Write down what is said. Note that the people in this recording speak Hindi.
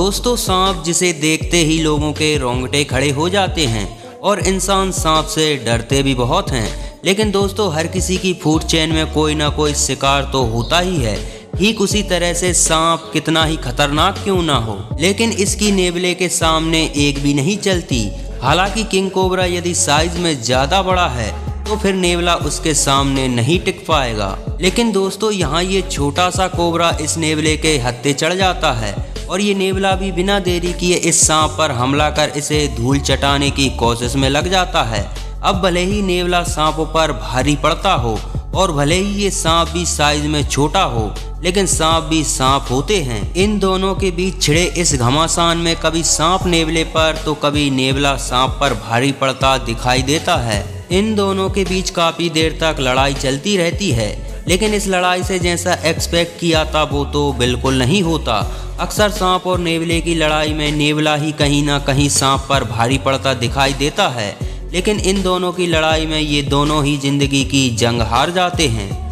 दोस्तों सांप जिसे देखते ही लोगों के रोंगटे खड़े हो जाते हैं और इंसान सांप से डरते भी बहुत हैं। लेकिन दोस्तों हर किसी की फूड चेन में कोई ना कोई शिकार तो होता ही है। ठीक उसी तरह से सांप कितना ही खतरनाक क्यों ना हो, लेकिन इसकी नेवले के सामने एक भी नहीं चलती। हालांकि किंग कोबरा यदि साइज में ज्यादा बड़ा है तो फिर नेवला उसके सामने नहीं टिक पाएगा। लेकिन दोस्तों यहाँ ये छोटा सा कोबरा इस नेवले के हत्थे चढ़ जाता है और ये नेवला भी बिना देरी किए इस सांप पर हमला कर इसे धूल चटाने की कोशिश में लग जाता है। अब भले ही नेवला सांपों पर भारी पड़ता हो और भले ही ये सांप भी साइज में छोटा हो, लेकिन सांप भी सांप होते हैं। इन दोनों के बीच छिड़े इस घमासान में कभी सांप नेवले पर तो कभी नेवला सांप पर भारी पड़ता दिखाई देता है। इन दोनों के बीच काफी देर तक लड़ाई चलती रहती है, लेकिन इस लड़ाई से जैसा एक्सपेक्ट किया था वो तो बिल्कुल नहीं होता। अक्सर सांप और नेवले की लड़ाई में नेवला ही कहीं ना कहीं सांप पर भारी पड़ता दिखाई देता है, लेकिन इन दोनों की लड़ाई में ये दोनों ही जिंदगी की जंग हार जाते हैं।